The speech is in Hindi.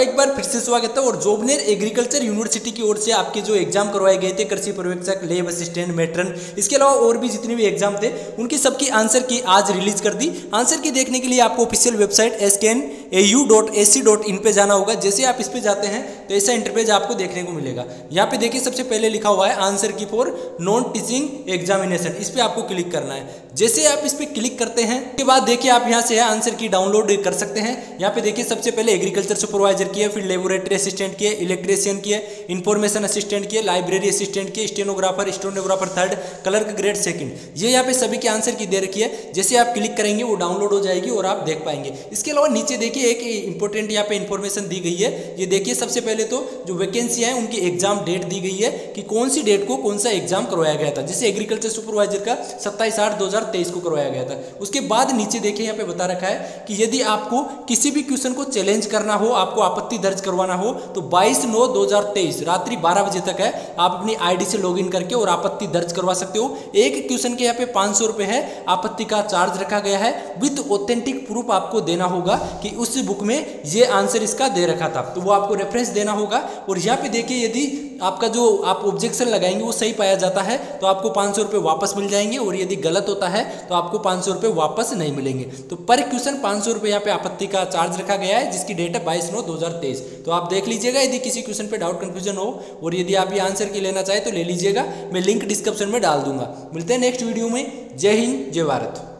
आपका एक बार फिर से स्वागत है। और जोबनेर एग्रीकल्चर यूनिवर्सिटी की ओर से आपके जो एग्जाम करवाए गए थे, कृषि पर्यवेक्षक, लैब असिस्टेंट, मेट्रन, इसके अलावा और भी जितने भी एग्जाम थे उनकी सबकी आंसर की आज रिलीज कर दी। आंसर की देखने के लिए आपको ऑफिशियल वेबसाइट sknau.ac.in पे जाना होगा। जैसे आप इस पे जाते हैं तो ऐसा इंटरपेज आपको देखने को मिलेगा। यहाँ पे देखिए सबसे पहले लिखा हुआ है आंसर की फॉर नॉन टीचिंग एग्जामिनेशन, इस पे आपको क्लिक करना है। जैसे आप इस पे क्लिक करते हैं उसके बाद देखिए आप यहाँ से आंसर की डाउनलोड कर सकते हैं। यहाँ पे देखिए सबसे पहले एग्रीकल्चर सुपरवाइजर की है, फिर लेबोरेटरी असिस्टेंट की है, इलेक्ट्रीशियन की है, इंफॉर्मेशन असिस्टेंट की है, लाइब्रेरी असिस्टेंट की है, stenographer third, clerk grade second, ये यहाँ पे सभी के आंसर की दे रखी है। जैसे आप क्लिक करेंगे वो डाउनलोड हो जाएगी और आप देख पाएंगे। इसके अलावा नीचे देखिए एक इंपॉर्टेंट यहाँ पे इंफॉर्मेशन दी गई है। ये देखिए सबसे पहले तो जो वैकेंसी है उनकी एग्जाम डेट दी गई है कि कौन सी डेट को कौन सा एग्जाम करवाया गया था। जैसे एग्रीकल्चर सुपरवाइजर का 27/8/2023 को करवाया गया था। उसके बाद नीचे देखिए यहाँ पे बता रखा है कि यदि आपको किसी भी क्वेश्चन को चैलेंज करना हो, आपको आपत्ति दर्ज करवाना हो तो 22/9/2023 रात्रि 12 बजे तक है, आप अपनी आईडी से लॉगिन करके और आपत्ति दर्ज करवा सकते हो। एक क्वेश्चन के यहाँ पे 500 रुपए है, आपत्ति का चार्ज रखा गया है। विद ऑथेंटिक प्रूफ आपको देना होगा कि उस बुक में ये आंसर इसका दे रखा था, तो वो आपको रेफरेंस देना होगा। और यहाँ पे देखिए यदि आपका जो आप ऑब्जेक्शन लगाएंगे वो सही पाया जाता है तो आपको 500 रुपये वापस मिल जाएंगे, और यदि गलत होता है तो आपको 500 रुपये वापस नहीं मिलेंगे। तो पर क्वेश्चन 500 रुपये यहाँ पे आपत्ति का चार्ज रखा गया है, जिसकी डेट है 22/9/2023। तो आप देख लीजिएगा, यदि किसी क्वेश्चन पे डाउट कंफ्यूजन हो और यदि आप ये आंसर की लेना चाहे तो ले लीजिएगा। मैं लिंक डिस्क्रिप्शन में डाल दूंगा। मिलते हैं नेक्स्ट वीडियो में। जय हिंद, जय भारत।